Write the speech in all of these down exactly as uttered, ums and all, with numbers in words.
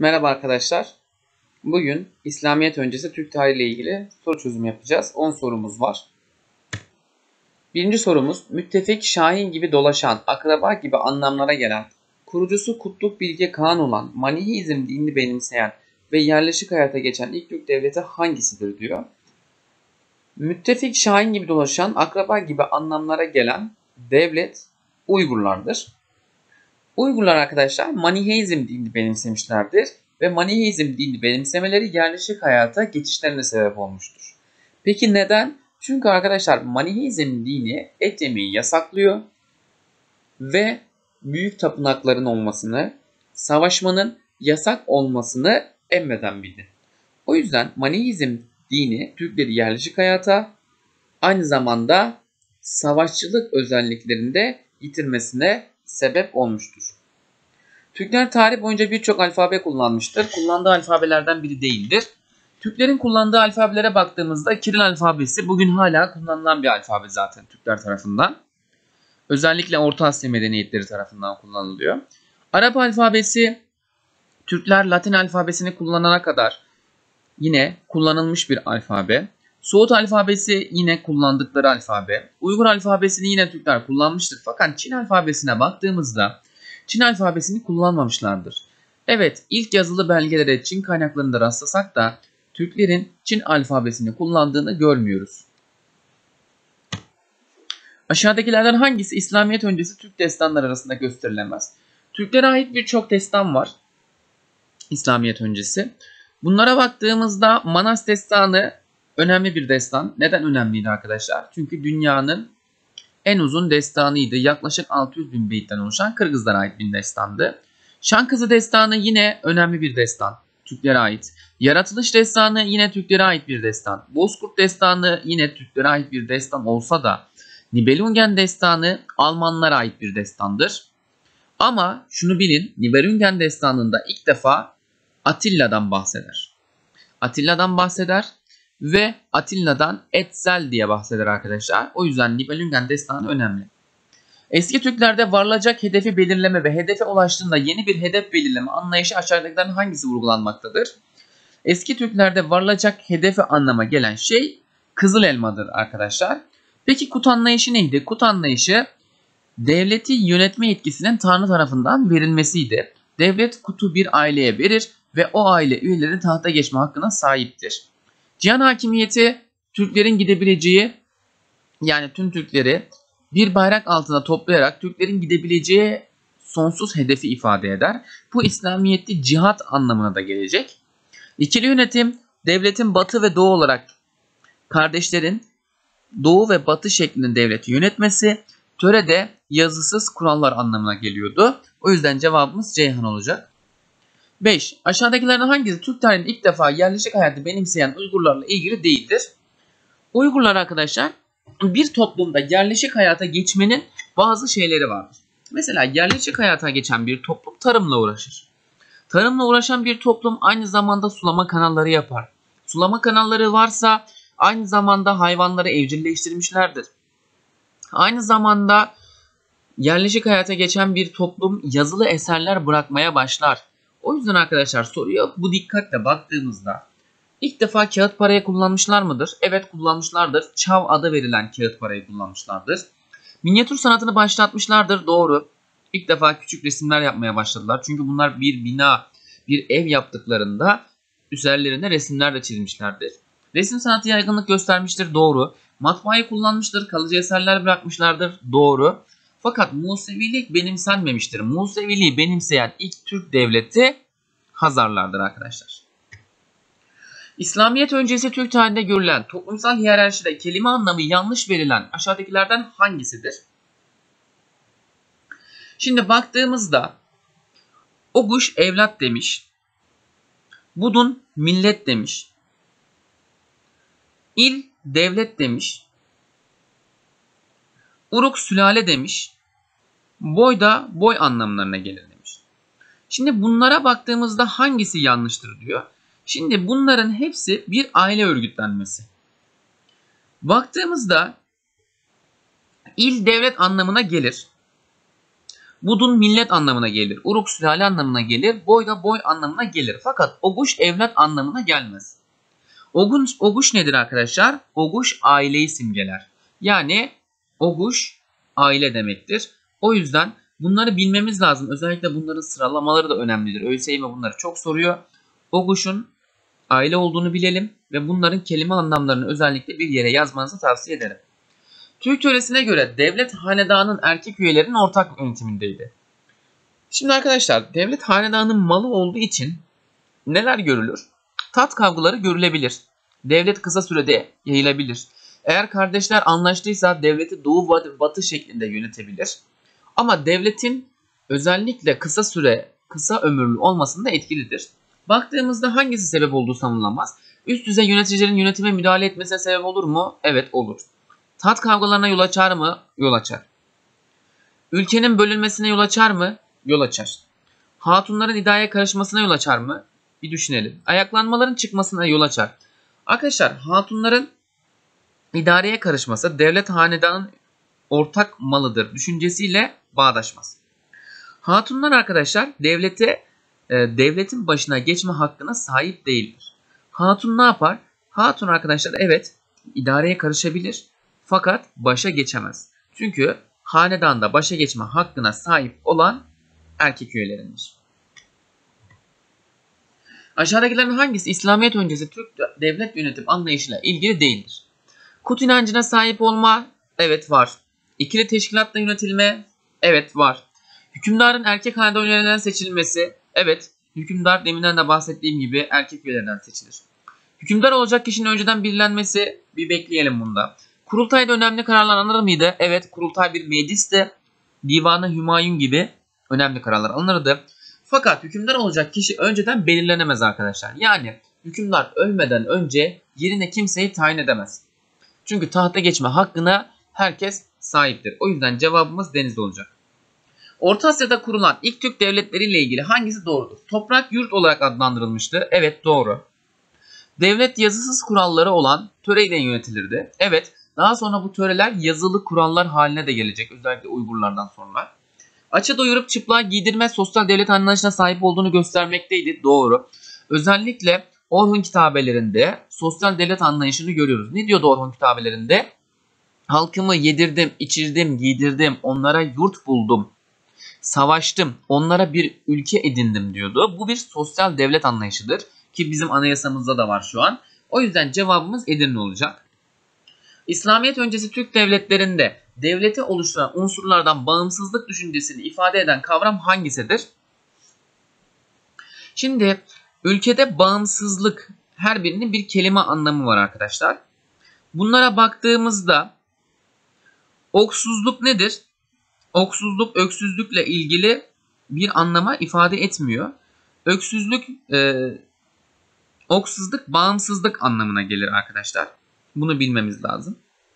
Merhaba arkadaşlar. Bugün İslamiyet öncesi Türk tarihi ile ilgili soru çözümü yapacağız. on sorumuz var. Birinci sorumuz, müttefik, şahin gibi dolaşan, akraba gibi anlamlara gelen, kurucusu Kutluk Bilge Kağan olan, Maniheizm dinini benimseyen ve yerleşik hayata geçen ilk Türk devleti hangisidir diyor. Müttefik, şahin gibi dolaşan, akraba gibi anlamlara gelen devlet Uygurlardır. Uygurlar arkadaşlar Maniheizm dinini benimsemişlerdir ve Maniheizm dinini benimsemeleri yerleşik hayata geçişlerine sebep olmuştur. Peki neden? Çünkü arkadaşlar Maniheizm dini et yemeyi yasaklıyor ve büyük tapınakların olmasını, savaşmanın yasak olmasını emreden bir din. O yüzden Maniheizm dini Türkleri yerleşik hayata, aynı zamanda savaşçılık özelliklerini de yitirmesine sebep olmuştur. Türkler tarih boyunca birçok alfabe kullanmıştır. Kullandığı alfabelerden biri değildir. Türklerin kullandığı alfabelere baktığımızda Kiril alfabesi bugün hala kullanılan bir alfabe zaten Türkler tarafından. Özellikle Orta Asya medeniyetleri tarafından kullanılıyor. Arap alfabesi Türkler Latin alfabesini kullanana kadar yine kullanılmış bir alfabe. Suud alfabesi yine kullandıkları alfabe. Uygur alfabesini yine Türkler kullanmıştır. Fakat Çin alfabesine baktığımızda Çin alfabesini kullanmamışlardır. Evet, ilk yazılı belgelere Çin kaynaklarında rastlasak da Türklerin Çin alfabesini kullandığını görmüyoruz. Aşağıdakilerden hangisi İslamiyet öncesi Türk destanları arasında gösterilemez? Türklere ait birçok destan var İslamiyet öncesi. Bunlara baktığımızda Manas destanı önemli bir destan. Neden önemliydi arkadaşlar? Çünkü dünyanın en uzun destanıydı. Yaklaşık altı yüz bin beyitten oluşan Kırgızlara ait bir destandı. Şan Kızı destanı yine önemli bir destan. Türklere ait. Yaratılış destanı yine Türklere ait bir destan. Bozkurt destanı yine Türklere ait bir destan olsa da Nibelungen destanı Almanlara ait bir destandır. Ama şunu bilin, Nibelungen destanında ilk defa Atilla'dan bahseder. Atilla'dan bahseder ve Atilla'dan Etzel diye bahseder arkadaşlar. O yüzden Nibelungen destanı önemli. Eski Türklerde varılacak hedefi belirleme ve hedefe ulaştığında yeni bir hedef belirleme anlayışı aşağıdakilerden hangisi vurgulanmaktadır? Eski Türklerde varılacak hedefe anlama gelen şey kızıl elmadır arkadaşlar. Peki kut anlayışı neydi? Kut anlayışı devleti yönetme yetkisinin Tanrı tarafından verilmesiydi. Devlet kutu bir aileye verir ve o aile üyeleri tahta geçme hakkına sahiptir. Cihan hakimiyeti Türklerin gidebileceği, yani tüm Türkleri bir bayrak altında toplayarak Türklerin gidebileceği sonsuz hedefi ifade eder. Bu İslamiyet'te cihat anlamına da gelecek. İkili yönetim devletin batı ve doğu olarak kardeşlerin doğu ve batı şeklinde devleti yönetmesi, törede yazısız kurallar anlamına geliyordu. O yüzden cevabımız Ceyhan olacak. beş. Aşağıdakilerden hangisi Türk tarihinde ilk defa yerleşik hayatı benimseyen Uygurlarla ilgili değildir? Uygurlar arkadaşlar bir toplumda yerleşik hayata geçmenin bazı şeyleri vardır. Mesela yerleşik hayata geçen bir toplum tarımla uğraşır. Tarımla uğraşan bir toplum aynı zamanda sulama kanalları yapar. Sulama kanalları varsa aynı zamanda hayvanları evcilleştirmişlerdir. Aynı zamanda yerleşik hayata geçen bir toplum yazılı eserler bırakmaya başlar. O yüzden arkadaşlar soruya bu dikkatle baktığımızda ilk defa kağıt parayı kullanmışlar mıdır? Evet kullanmışlardır. Çav adı verilen kağıt parayı kullanmışlardır. Minyatür sanatını başlatmışlardır. Doğru. İlk defa küçük resimler yapmaya başladılar. Çünkü bunlar bir bina, bir ev yaptıklarında üzerlerine resimler de çizmişlerdir. Resim sanatı yaygınlık göstermiştir. Doğru. Matbaayı kullanmıştır. Kalıcı eserler bırakmışlardır. Doğru. Fakat Musevilik benimsenmemiştir. Museviliği benimseyen ilk Türk devleti Hazarlardır arkadaşlar. İslamiyet öncesi Türk tarihinde görülen toplumsal hiyerarşide kelime anlamı yanlış verilen aşağıdakilerden hangisidir? Şimdi baktığımızda Oguş evlat demiş. Budun millet demiş. İl devlet demiş. Uruk sülale demiş. Boy da boy anlamlarına gelir demiş. Şimdi bunlara baktığımızda hangisi yanlıştır diyor. Şimdi bunların hepsi bir aile örgütlenmesi. Baktığımızda il devlet anlamına gelir. Budun millet anlamına gelir. Uruk sülale anlamına gelir. Boy da boy anlamına gelir. Fakat oguş evlat anlamına gelmez. Oguş, oguş nedir arkadaşlar? Oguş aileyi simgeler. Yani oguş aile demektir. O yüzden bunları bilmemiz lazım. Özellikle bunların sıralamaları da önemlidir. ÖSYM bunları çok soruyor. Oguş'un aile olduğunu bilelim ve bunların kelime anlamlarını özellikle bir yere yazmanızı tavsiye ederim. Türk töresine göre devlet hanedanın erkek üyelerinin ortak yönetimindeydi. Şimdi arkadaşlar devlet hanedanın malı olduğu için neler görülür? Tat kavgaları görülebilir. Devlet kısa sürede yayılabilir. Eğer kardeşler anlaştıysa devleti doğu ve batı şeklinde yönetebilir. Ama devletin özellikle kısa süre, kısa ömürlü olmasında etkilidir. Baktığımızda hangisi sebep olduğu savunulamaz. Üst düzey yöneticilerin yönetime müdahale etmesine sebep olur mu? Evet olur. Tat kavgalarına yol açar mı? Yol açar. Ülkenin bölünmesine yol açar mı? Yol açar. Hatunların iddiaya karışmasına yol açar mı? Bir düşünelim. Ayaklanmaların çıkmasına yol açar. Arkadaşlar hatunların idareye karışması devlet hanedanın ortak malıdır düşüncesiyle bağdaşmaz. Hatunlar arkadaşlar devlete e, devletin başına geçme hakkına sahip değildir. Hatun ne yapar? Hatun arkadaşlar evet idareye karışabilir fakat başa geçemez. Çünkü hanedanda başa geçme hakkına sahip olan erkek üyelerindir. Aşağıdakilerin hangisi İslamiyet öncesi Türk devlet yönetim anlayışıyla ilgili değildir? Kut inancına sahip olma, evet var. İkili teşkilatla yönetilme, evet var. Hükümdarın erkek hanedan üyelerinden seçilmesi, evet. Hükümdar deminden de bahsettiğim gibi erkek üyelerinden seçilir. Hükümdar olacak kişinin önceden belirlenmesi, bir bekleyelim bunda. Kurultayda önemli kararlar alınır mıydı? Evet, kurultay bir meclisti. Divanı Hümayun gibi önemli kararlar alınırdı. Fakat hükümdar olacak kişi önceden belirlenemez arkadaşlar. Yani hükümdar ölmeden önce yerine kimseyi tayin edemez. Çünkü tahta geçme hakkına herkes sahiptir. O yüzden cevabımız Denizli olacak. Orta Asya'da kurulan ilk Türk devletleriyle ilgili hangisi doğrudur? Toprak yurt olarak adlandırılmıştı. Evet doğru. Devlet yazısız kuralları olan töreyle yönetilirdi. Evet. Daha sonra bu töreler yazılı kurallar haline de gelecek. Özellikle Uygurlardan sonra. Açı doyurup çıplak giydirme sosyal devlet anlayışına sahip olduğunu göstermekteydi. Doğru. Özellikle Orhun kitabelerinde sosyal devlet anlayışını görüyoruz. Ne diyordu Orhun kitabelerinde? Halkımı yedirdim, içirdim, giydirdim, onlara yurt buldum, savaştım, onlara bir ülke edindim diyordu. Bu bir sosyal devlet anlayışıdır ki bizim anayasamızda da var şu an. O yüzden cevabımız Edirne olacak. İslamiyet öncesi Türk devletlerinde devleti oluşturan unsurlardan bağımsızlık düşüncesini ifade eden kavram hangisidir? Şimdi ülkede bağımsızlık her birinin bir kelime anlamı var arkadaşlar. Bunlara baktığımızda oksuzluk nedir? Oksuzluk öksüzlükle ilgili bir anlama ifade etmiyor. Öksüzlük, e, oksuzluk bağımsızlık anlamına gelir arkadaşlar. Bunu bilmemiz lazım.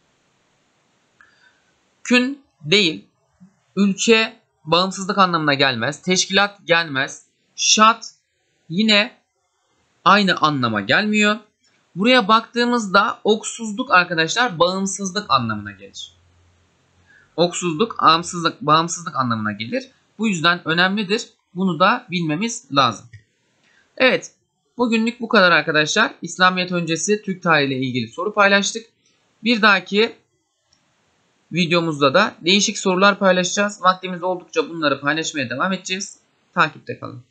Kün değil, ülke bağımsızlık anlamına gelmez. Teşkilat gelmez. Şat yine aynı anlama gelmiyor. Buraya baktığımızda oksuzluk arkadaşlar bağımsızlık anlamına gelir. Oksuzluk, bağımsızlık, bağımsızlık anlamına gelir. Bu yüzden önemlidir. Bunu da bilmemiz lazım. Evet, bugünlük bu kadar arkadaşlar. İslamiyet öncesi Türk tarihi ile ilgili soru paylaştık. Bir dahaki videomuzda da değişik sorular paylaşacağız. Vaktimiz oldukça bunları paylaşmaya devam edeceğiz. Takipte kalın.